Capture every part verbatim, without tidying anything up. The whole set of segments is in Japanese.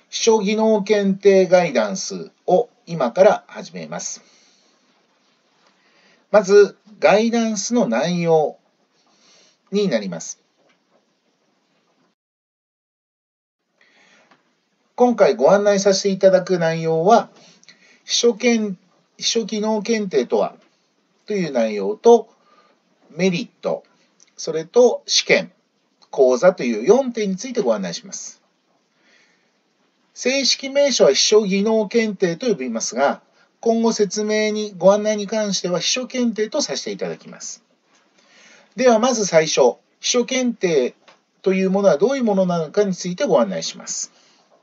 秘書技能検定ガイダンスを今から始めます。まず、ガイダンスの内容になります。今回ご案内させていただく内容は、秘書検、秘書技能検定とはという内容と、メリット、それと試験、講座というよんてんについてご案内します。正式名称は秘書技能検定と呼びますが、今後説明にご案内に関しては秘書検定とさせていただきます。ではまず最初、秘書検定というものはどういうものなのかについてご案内します。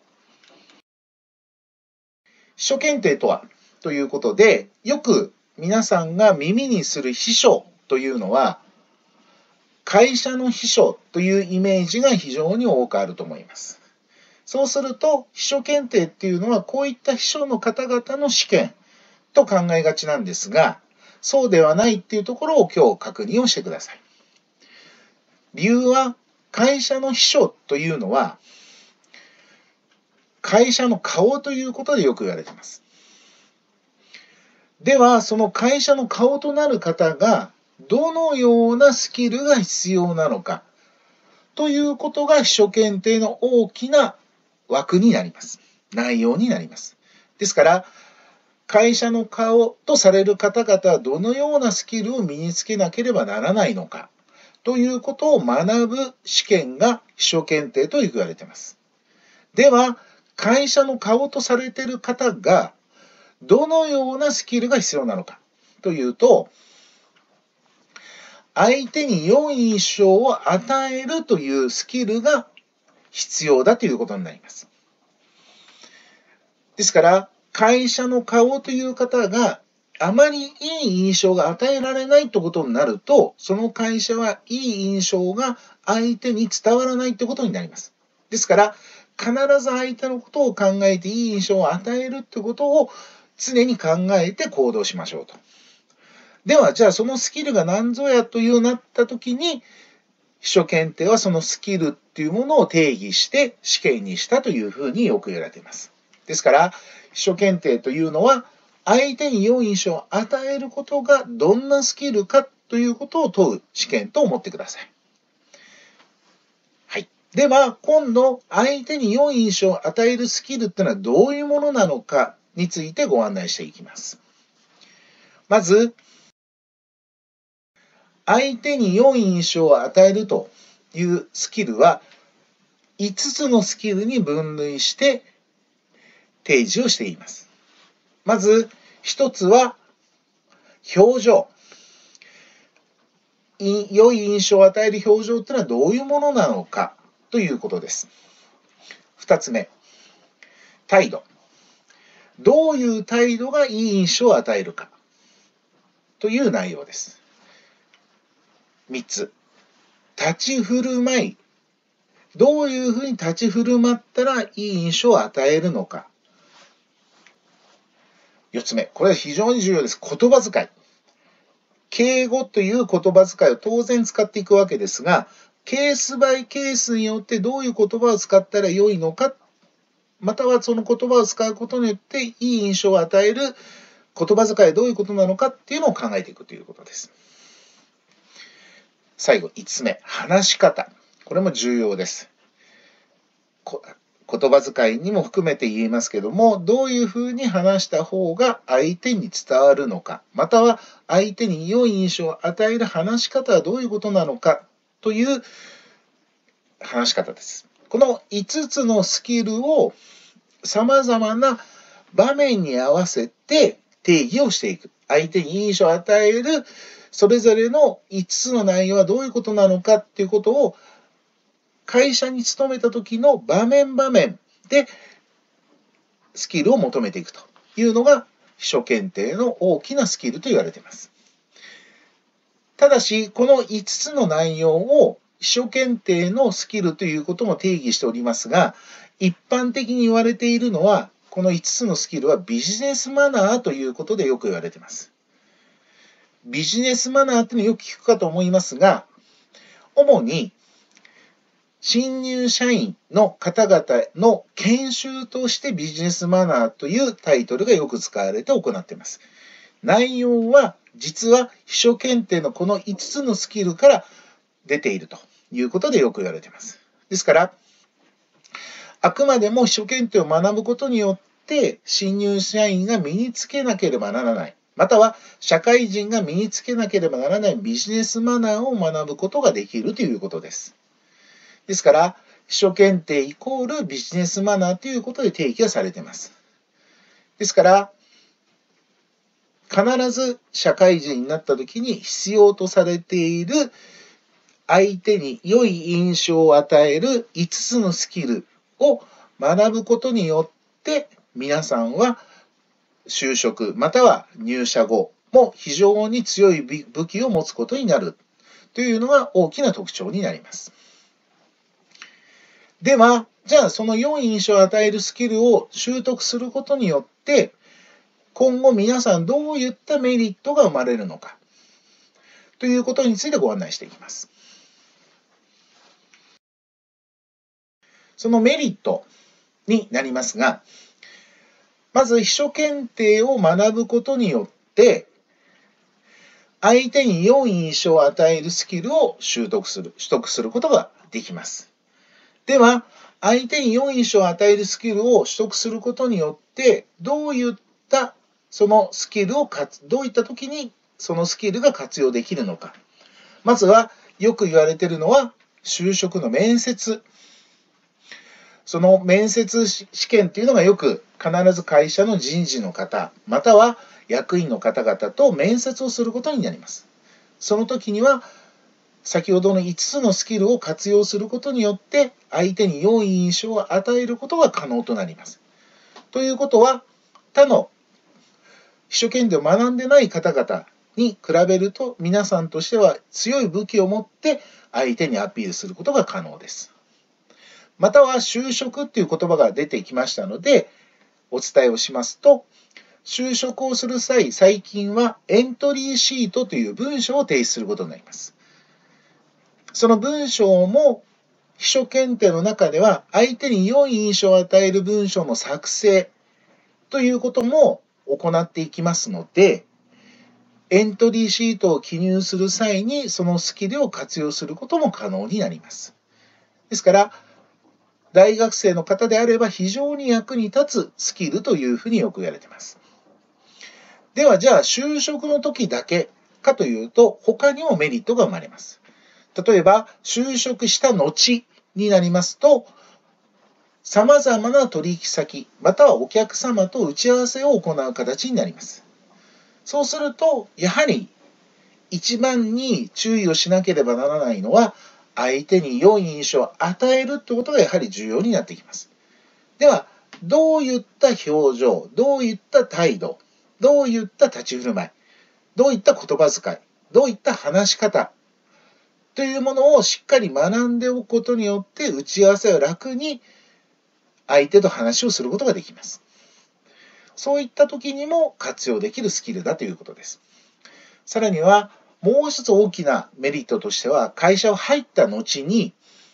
秘書検定とはということで、よく皆さんが耳にする秘書というのは、会社の秘書というイメージが非常に多くあると思います。そうすると、秘書検定っていうのはこういった秘書の方々の試験と考えがちなんですが、そうではないっていうところを今日確認をしてください。理由は、会社の秘書というのは、会社の顔ということでよく言われています。では、その会社の顔となる方が、どのようなスキルが必要なのか、ということが秘書検定の大きな枠になります。内容になります。ですから、会社の顔とされる方々はどのようなスキルを身につけなければならないのか、ということを学ぶ試験が秘書検定と言われています。では、会社の顔とされている方が、どのようなスキルが必要なのかというと、相手に良い印象を与えるというスキルが必要だということになります。ですから、会社の顔という方があまりいい印象が与えられないということになると、その会社はいい印象が相手に伝わらないということになります。ですから、必ず相手のことを考えていい印象を与えるということを常に考えて行動しましょうと。では、じゃあそのスキルが何ぞやというなったときに、秘書検定はそのスキルっていうものを定義して試験にしたというふうによく言われています。ですから、秘書検定というのは、相手に良い印象を与えることがどんなスキルかということを問う試験と思ってください。はい。では、今度、相手に良い印象を与えるスキルっていうのはどういうものなのかについてご案内していきます。まず、相手に良い印象を与えるというスキルはいつつのスキルに分類して提示をしています。まずひとつは表情。良い印象を与える表情というのはどういうものなのかということです。ふたつめ、態度。どういう態度がいい印象を与えるかという内容です。みっつ、立ち振る舞い。どういうふうに立ち振る舞ったらいい印象を与えるのか。よっつめ、これは非常に重要です。言葉遣い。敬語という言葉遣いを当然使っていくわけですが、ケースバイケースによってどういう言葉を使ったら良いのか、またはその言葉を使うことによっていい印象を与える言葉遣いはどういうことなのかっていうのを考えていくということです。最後、いつつめ、話し方。これも重要です。言葉遣いにも含めて言えますけども、どういうふうに話した方が相手に伝わるのか、または相手に良い印象を与える話し方はどういうことなのかという話し方です。このいつつのスキルを様々な場面に合わせて定義をしていく。相手にいい印象を与えるそれぞれのいつつの内容はどういうことなのかっていうことを会社に勤めた時の場面場面でスキルを求めていくというのが秘書検定の大きなスキルと言われています。ただし、このいつつの内容を秘書検定のスキルということも定義しておりますが、一般的に言われているのは、このいつつのスキルはビジネスマナーということでよく言われています。ビジネスマナーっていうのをよく聞くかと思いますが、主に新入社員の方々の研修としてビジネスマナーというタイトルがよく使われて行っています。内容は実は秘書検定のこのいつつのスキルから出ているということでよく言われています。ですから、あくまでも秘書検定を学ぶことによって新入社員が身につけなければならない、または社会人が身につけなければならないビジネスマナーを学ぶことができるということです。ですから、秘書検定イコールビジネスマナーということで定義がされています。ですから、必ず社会人になった時に必要とされている相手に良い印象を与えるいつつのスキルを学ぶことによって皆さんは就職または入社後も非常に強い武器を持つことになるというのが大きな特徴になります。では、じゃあその良い印象を与えるスキルを習得することによって今後皆さんどういったメリットが生まれるのかということについてご案内していきます。そのメリットになりますが、まず秘書検定を学ぶことによって相手に良い印象を与えるスキルを習得する、取得することができます。では、相手に良い印象を与えるスキルを取得することによってどういったそのスキルをどういった時にそのスキルが活用できるのか。まずはよく言われているのは就職の面接。その面接試験というのがよく必ず会社の人事の方または役員の方々と面接をすることになります。その時には先ほどのいつつのスキルを活用することによって相手に良い印象を与えることが可能となります。ということは他の秘書検定を学んでない方々に比べると皆さんとしては強い武器を持って相手にアピールすることが可能です。または就職っていう言葉が出てきましたのでお伝えをしますと、就職をする際、最近はエントリーシートという文章を提出することになります。その文章も秘書検定の中では相手に良い印象を与える文章の作成ということも行っていきますので、エントリーシートを記入する際にそのスキルを活用することも可能になります。ですから、大学生の方であれば非常に役に立つスキルというふうによく言われています。では、じゃあ就職の時だけかというと、他にもメリットが生まれます。例えば、就職した後になりますと、さまざまな取引先、またはお客様と打ち合わせを行う形になります。そうすると、やはり一番に注意をしなければならないのは、相手に良い印象を与えるということがやはり重要になってきます。では、どういった表情、どういった態度、どういった立ち振る舞い、どういった言葉遣い、どういった話し方というものをしっかり学んでおくことによって打ち合わせを楽に相手と話をすることができます。そういった時にも活用できるスキルだということです。さらにはもう一つ大きなメリットとしては、会社を入った後に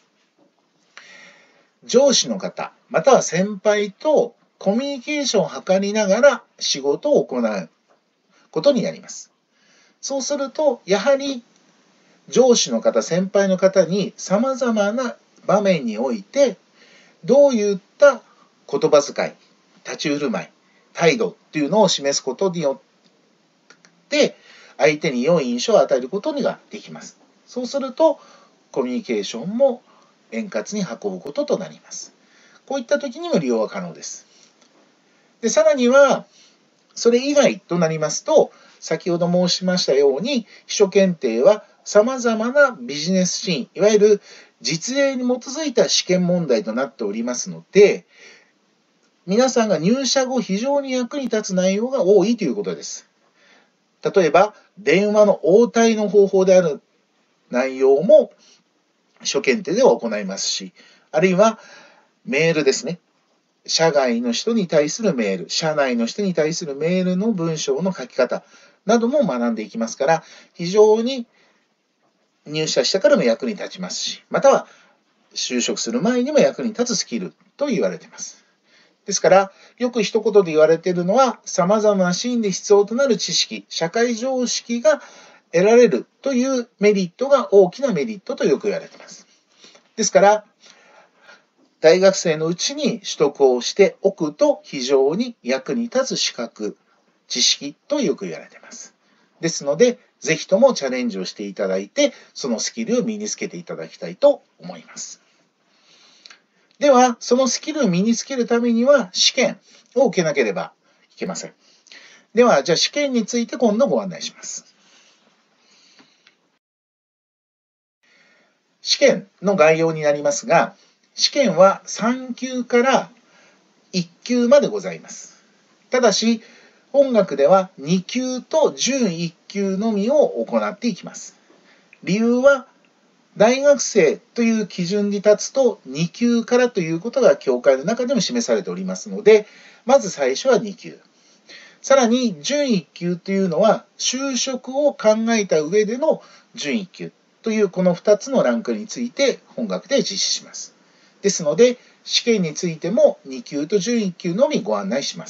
上司の方または先輩とコミュニケーションを図りながら仕事を行うことになります。そうするとやはり上司の方先輩の方にさまざまな場面においてどういった言葉遣い、立ち振る舞い、態度っていうのを示すことによって相手に良い印象を与えることができます。そうするとコミュニケーションも円滑に運ぶこととなります。こういった時にも利用は可能です。で、さらにはそれ以外となりますと、先ほど申しましたように秘書検定はさまざまなビジネスシーン、いわゆる実例に基づいた試験問題となっておりますので、皆さんが入社後非常に役に立つ内容が多いということです。例えば、電話の応対の方法である内容も秘書検定では行いますし、あるいはメールですね。社外の人に対するメール、社内の人に対するメールの文章の書き方なども学んでいきますから、非常に入社してからも役に立ちますし、または就職する前にも役に立つスキルと言われています。ですから、よく一言で言われているのは、様々なシーンで必要となる知識、社会常識が得られるというメリットが大きなメリットとよく言われています。ですから、大学生のうちに取得をしておくと非常に役に立つ資格、知識とよく言われています。ですので、ぜひともチャレンジをしていただいて、そのスキルを身につけていただきたいと思います。では、そのスキルを身につけるためには試験を受けなければいけません。では、じゃあ試験について今度ご案内します。試験の概要になりますが、試験はさん級からいっ級までございます。ただし、本学ではに級と準いっ級のみを行っていきます。理由は、大学生という基準に立つとに級からということが教会の中でも示されておりますので、まず最初はに級。さらに準いっ級というのは就職を考えた上での準いっ級というこのふたつのランクについて本学で実施します。ですので試験についてもに級と準いっ級のみご案内します。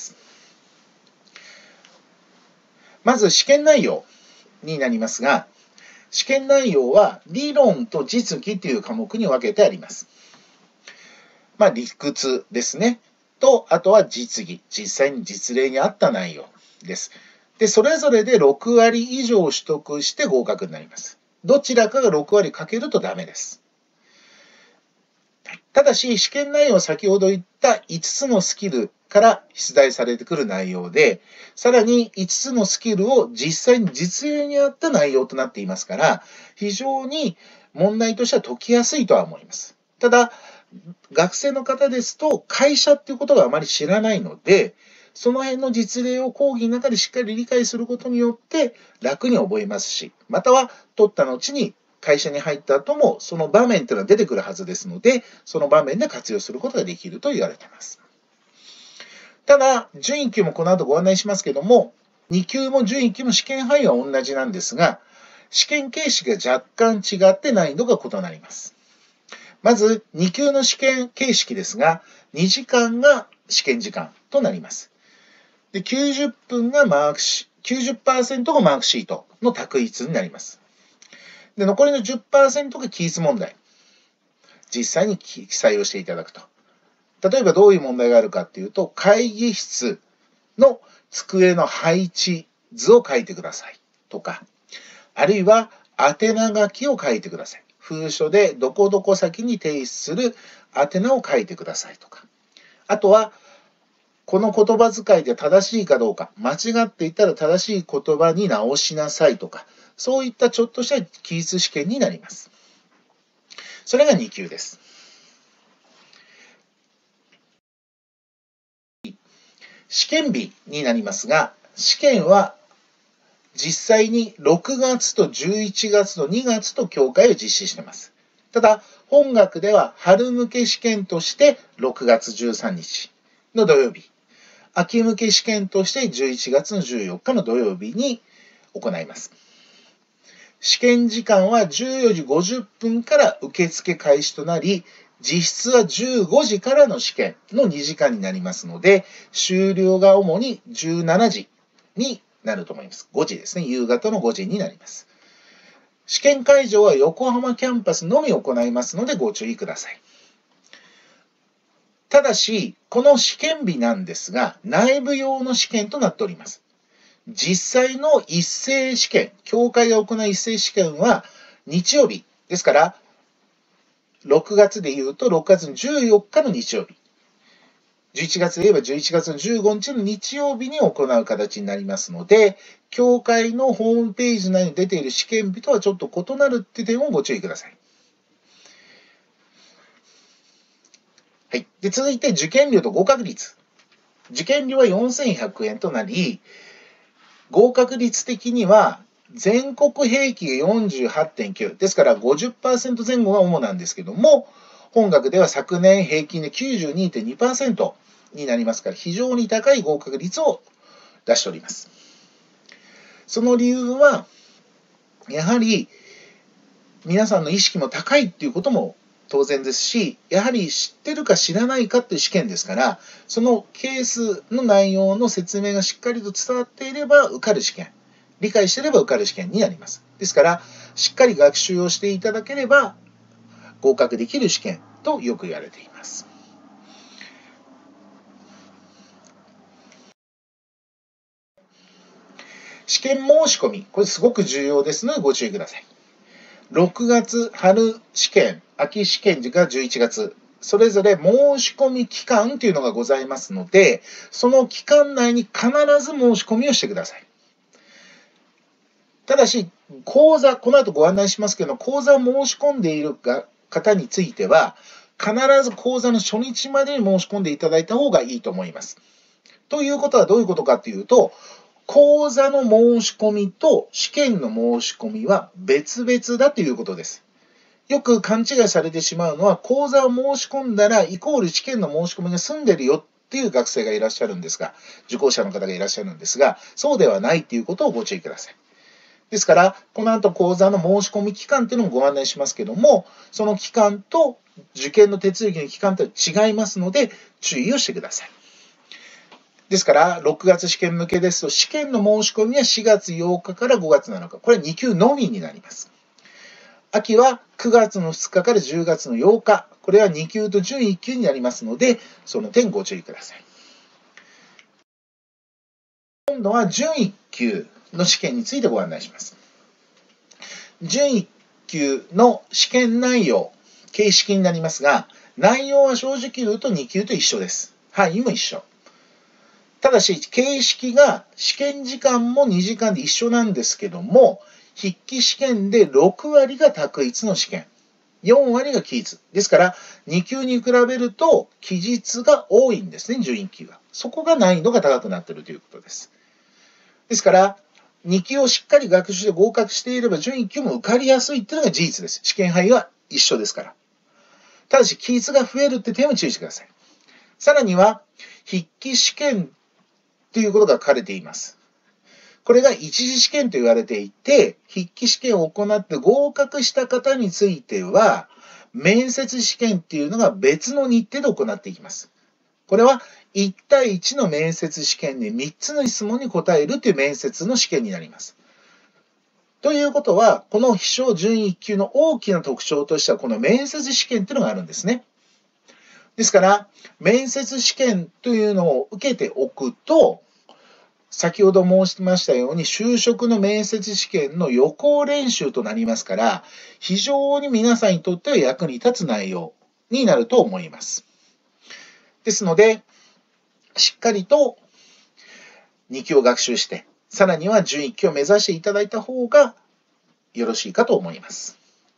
まず試験内容になりますが、試験内容は理論と実技という科目に分けてあります。まあ、理屈ですね。と、あとは実技。実際に実例にあった内容です。で、それぞれでろく割以上取得して合格になります。どちらかがろく割かけるとダメです。ただし、試験内容は先ほど言ったいつつのスキルから出題されてくる内容で、さらにいつつのスキルを実際に実例にあった内容となっていますから、非常に問題としては解きやすいとは思います。ただ、学生の方ですと、会社っていうことがあまり知らないので、その辺の実例を講義の中でしっかり理解することによって楽に覚えますし、または取った後に会社に入った後もその場面というのは出てくるはずですので、その場面で活用することができると言われています。ただ、準いっ級もこの後ご案内しますけども、に級も準いっ級も試験範囲は同じなんですが、試験形式が若干違って難易度が異なります。まず、に級の試験形式ですが、にじかんが試験時間となります。で、きゅうじゅっぷんがマークシ、きゅうじゅっパーセント がマークシートの択一になります。で、残りの じゅっパーセント が記述問題。実際に記載をしていただくと。例えばどういう問題があるかっていうと、会議室の机の配置図を書いてくださいとか、あるいは宛名書きを書いてください。封書でどこどこ先に提出する宛名を書いてくださいとか。あとは、この言葉遣いで正しいかどうか、間違っていたら正しい言葉に直しなさいとか、そういったちょっとした記述試験になります。それがに級です。試験日になりますが、試験は実際にろくがつとじゅういちがつとにがつと教会を実施しています。ただ、本学では春向け試験としてろくがつじゅうさんにちの土曜日、秋向け試験としてじゅういちがつのじゅうよっかの土曜日に行います。試験時間はじゅうよじごじゅっぷんから受付開始となり、実質はじゅうごじからの試験のにじかんになりますので、終了が主にじゅうしちじになると思います。ごじですね。夕方のごじになります。試験会場は横浜キャンパスのみ行いますのでご注意ください。ただし、この試験日なんですが、内部用の試験となっております。実際の一斉試験、教会が行う一斉試験は日曜日ですから、ろくがつでいうとろくがつのじゅうよっかの日曜日、じゅういちがつで言えばじゅういちがつのじゅうごにちの日曜日に行う形になりますので、教会のホームページ内に出ている試験日とはちょっと異なるっていう点をご注意ください。はい。で、続いて受験料と合格率。受験料はよんせんひゃくえんとなり、合格率的には全国平均が よんじゅうはちてんきゅう ですから ごじゅっパーセント 前後が主なんですけども、本学では昨年平均で きゅうじゅうにてんにパーセント になりますから非常に高い合格率を出しております。その理由はやはり皆さんの意識も高いっていうことも当然ですし、やはり知ってるか知らないかっていう試験ですから、そのケースの内容の説明がしっかりと伝わっていれば受かる試験、理解していれば受かる試験になります。ですから、しっかり学習をしていただければ合格できる試験とよく言われています。試験申し込み、これすごく重要ですのでご注意ください。ろくがつ春試験、秋試験がじゅういちがつ、それぞれ申し込み期間というのがございますので、その期間内に必ず申し込みをしてください。ただし、講座、この後ご案内しますけど、講座を申し込んでいる方については、必ず講座の初日までに申し込んでいただいた方がいいと思います。ということはどういうことかというと、講座の申し込みと試験の申し込みは別々だということです。よく勘違いされてしまうのは、講座を申し込んだらイコール試験の申し込みが済んでるよっていう学生がいらっしゃるんですが、受講者の方がいらっしゃるんですが、そうではないということをご注意ください。ですから、この後講座の申し込み期間というのもご案内しますけども、その期間と受験の手続きの期間と違いますので、注意をしてください。ですから、ろくがつ試験向けですと、試験の申し込みはしがつようかからごがつなのか、これはに級のみになります。秋はくがつのふつかからじゅうがつのようか、これはに級と準いっ級になりますので、その点ご注意ください。今度は準いっ級の試験についてご案内します。準いっ級の試験内容、形式になりますが、内容は正直言うとに級と一緒です。範囲も一緒。ただし、形式が試験時間もにじかんで一緒なんですけども、筆記試験でろくわりが択一の試験、よんわりが記述。ですから、に級に比べると記述が多いんですね、準いっ級が。そこが難易度が高くなっているということです。ですから、に級をしっかり学習して合格していれば、準いっ級も受かりやすいっていうのが事実です。試験範囲は一緒ですから。ただし、記述が増えるって点を注意してください。さらには、筆記試験ということが書かれています。これが一次試験と言われていて、筆記試験を行って合格した方については、面接試験っていうのが別の日程で行っていきます。これはいちたいいちの面接試験でみっつの質問に答えるという面接の試験になります。ということは、この秘書準いっ級の大きな特徴としては、この面接試験というのがあるんですね。ですから、面接試験というのを受けておくと、先ほど申しましたように、就職の面接試験の予行練習となりますから、非常に皆さんにとっては役に立つ内容になると思います。ですので、しっかりとに級を学習して、さらには準いっ級を目指していただいた方がよろしいかと思います。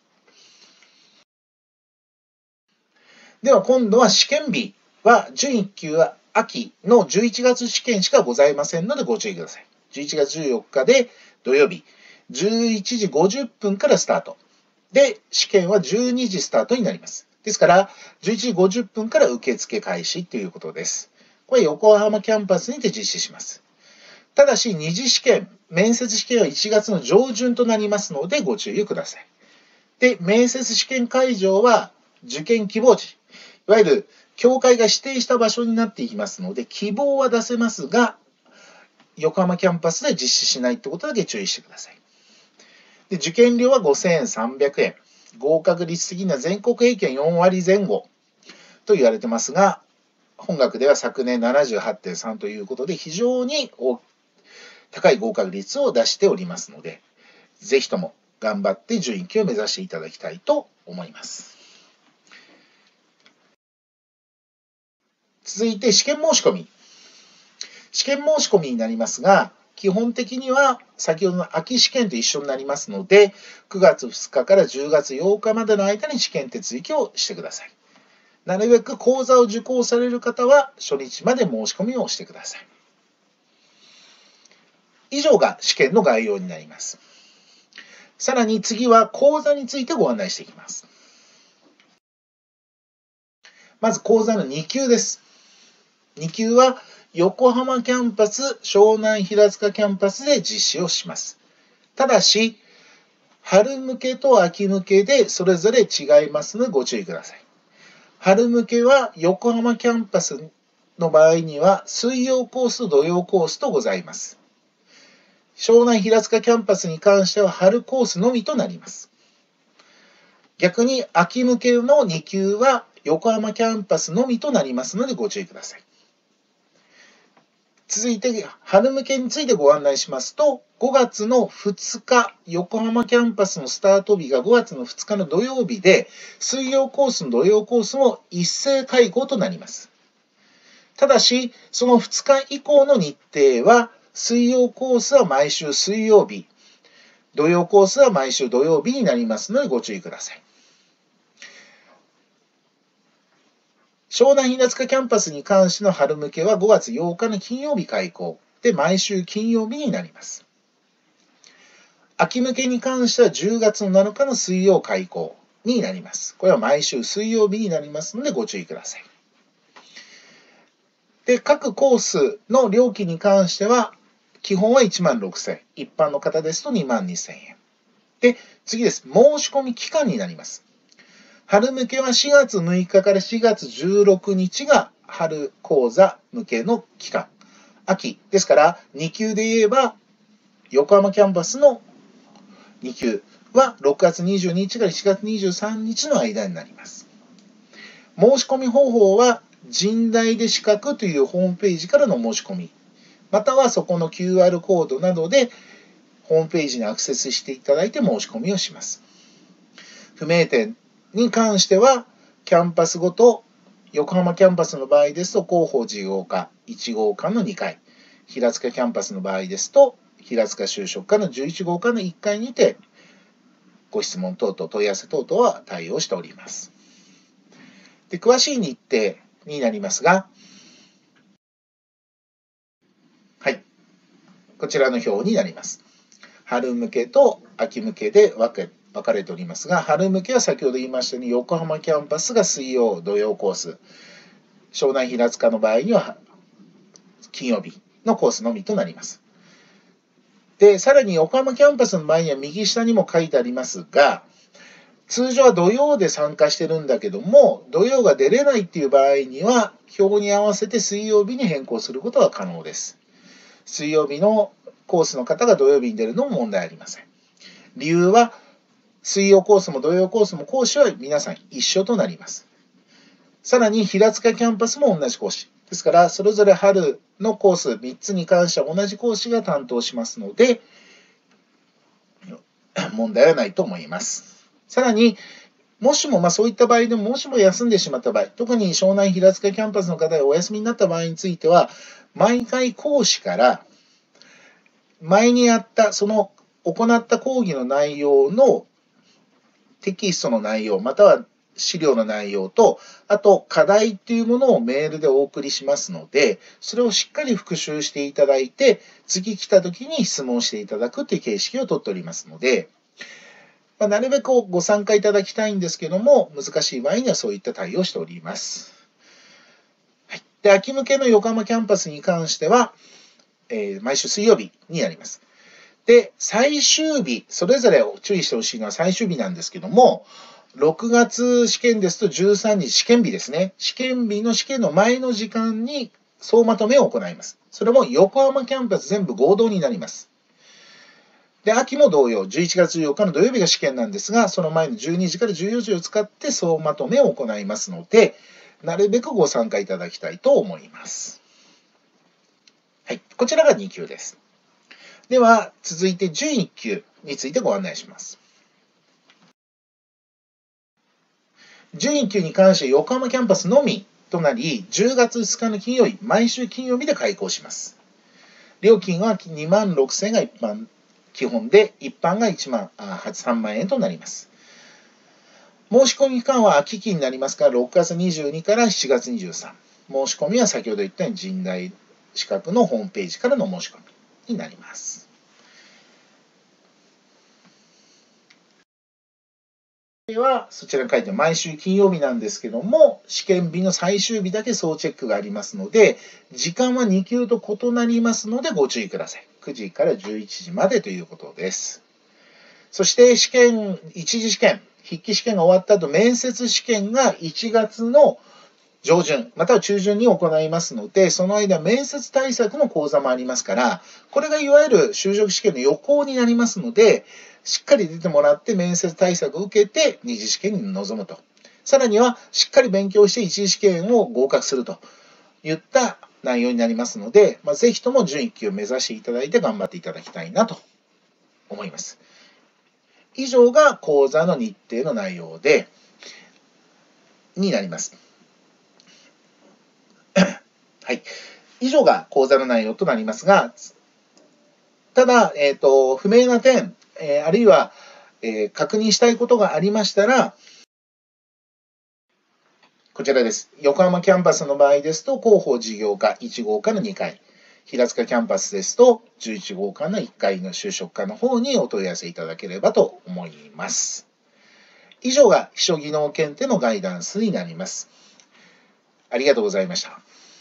では今度は試験日は、準いっ級は秋のじゅういちがつ試験しかございませんのでご注意ください。じゅういちがつじゅうよっかで土曜日、じゅういちじごじゅっぷんからスタート。で、試験はじゅうにじスタートになります。ですから、じゅういちじごじゅっぷんから受付開始ということです。これ横浜キャンパスにて実施します。ただし、二次試験、面接試験はいちがつの上旬となりますのでご注意ください。で、面接試験会場は受験希望地、いわゆる協会が指定した場所になっていきますので、希望は出せますが、横浜キャンパスで実施しないということだけ注意してください。で、受験料はごせんさんびゃくえん。合格率的には全国平均よんわりぜん後と言われてますが、本学では昨年 ななじゅうはちてんさん ということで、非常に高い合格率を出しておりますので、ぜひとも頑張って準いっ級を目指していただきたいと思います。続いて試験申し込み。試験申し込みになりますが、基本的には先ほどの秋試験と一緒になりますので、くがつふつかからじゅうがつようかまでの間に試験手続きをしてください。なるべく講座を受講される方は初日まで申し込みをしてください。以上が試験の概要になります。さらに次は講座についてご案内していきます。まず講座のに級です。に級は横浜キャンパス、湘南平塚キャンパスで実施をします。ただし、 春向けと秋向けでそれぞれ違いますのでご注意ください。春向けは横浜キャンパスの場合には水曜コース、土曜コースとございます。湘南平塚キャンパスに関しては春コースのみとなります。逆に秋向けのに級は横浜キャンパスのみとなりますのでご注意ください。続いて春向けについてご案内しますと、ごがつのふつか、横浜キャンパスのスタート日がごがつのふつかの土曜日で、水曜コースの土曜コースも一斉開講となります。ただし、そのふつか以降の日程は、水曜コースは毎週水曜日、土曜コースは毎週土曜日になりますのでご注意ください。湘南平塚キャンパスに関しての春向けはごがつようかの金曜日開講で毎週金曜日になります。秋向けに関してはじゅうがつのなのかの水曜開講になります。これは毎週水曜日になりますのでご注意ください。で、各コースの料金に関しては基本はいちまんろくせんえん、一般の方ですとにまんにせんえん。で、次です。申し込み期間になります。春向けはしがつむいかからしがつじゅうろくにちが春講座向けの期間。秋ですからに級で言えば横浜キャンパスのに級はろくがつにじゅうににちからしちがつにじゅうさんにちの間になります。申し込み方法は人大で資格というホームページからの申し込み、またはそこの キューアール コードなどでホームページにアクセスしていただいて申し込みをします。不明点に関しては、キャンパスごと、横浜キャンパスの場合ですと、広報事業課いち号館のにかい、平塚キャンパスの場合ですと、平塚就職課のじゅういち号館のいっかいにて、ご質問等々、問い合わせ等々は対応しております。で、詳しい日程になりますが、はい、こちらの表になります。春向けと秋向けで分け分かれておりますが、春向けは先ほど言いましたように、横浜キャンパスが水曜、土曜コース、湘南平塚の場合には金曜日のコースのみとなります。で、さらに横浜キャンパスの場合には右下にも書いてありますが、通常は土曜で参加してるんだけども、土曜が出れないっていう場合には、表に合わせて水曜日に変更することは可能です。水曜日のコースの方が土曜日に出るのも問題ありません。理由は、水曜コースも土曜コースも講師は皆さん一緒となります。さらに平塚キャンパスも同じ講師。ですから、それぞれ春のコースみっつに関しては同じ講師が担当しますので、問題はないと思います。さらに、もしも、まあそういった場合でも、もしも休んでしまった場合、特に湘南平塚キャンパスの方がお休みになった場合については、毎回講師から、前にやった、その行った講義の内容のテキストの内容、または資料の内容と、あと課題っていうものをメールでお送りしますので、それをしっかり復習していただいて、次来た時に質問していただくという形式をとっておりますので、まあ、なるべくご参加いただきたいんですけども、難しい場合にはそういった対応をしております。はい、で、秋向けの横浜キャンパスに関しては、えー、毎週水曜日になります。で、最終日、それぞれ注意してほしいのは最終日なんですけども、ろくがつ試験ですとじゅうさんにち、試験日ですね。試験日の試験の前の時間に総まとめを行います。それも横浜キャンパス全部合同になります。で、秋も同様、じゅういちがつじゅうよっかの土曜日が試験なんですが、その前のじゅうにじからじゅうよじを使って総まとめを行いますので、なるべくご参加いただきたいと思います。はい、こちらがに級です。では、続いてじゅういっ級についてご案内します。じゅういっ級に関して横浜キャンパスのみとなり、じゅうがつふつかの金曜日、毎週金曜日で開講します。料金はにまんろくせんえんが一般基本で、一般がいちまん、あ、さんまんえんとなります。申し込み期間は秋期になりますから、ろくがつにじゅうにからしちがつにじゅうさん。申し込みは先ほど言ったように人大資格のホームページからの申し込みになります。では、そちらに書いて毎週金曜日なんですけども、試験日の最終日だけ総チェックがありますので、時間はに級と異なりますのでご注意ください。くじからじゅういちじまでということです。 そして試験、一次試験、筆記試験が終わった後、面接試験がいちがつの上旬、または中旬に行いますので、その間、面接対策の講座もありますから、これがいわゆる就職試験の予行になりますので、しっかり出てもらって面接対策を受けて二次試験に臨むと。さらには、しっかり勉強して一次試験を合格するといった内容になりますので、まあ、ぜひとも準いっ級を目指していただいて頑張っていただきたいなと思います。以上が講座の日程の内容で、になります。はい。以上が講座の内容となりますが、ただ、えっと、不明な点、えー、あるいは、えー、確認したいことがありましたら、こちらです。横浜キャンパスの場合ですと、広報事業科いち号課のにかい、平塚キャンパスですと、じゅういち号課のいっかいの就職課の方にお問い合わせいただければと思います。以上が秘書技能検定のガイダンスになります。ありがとうございました。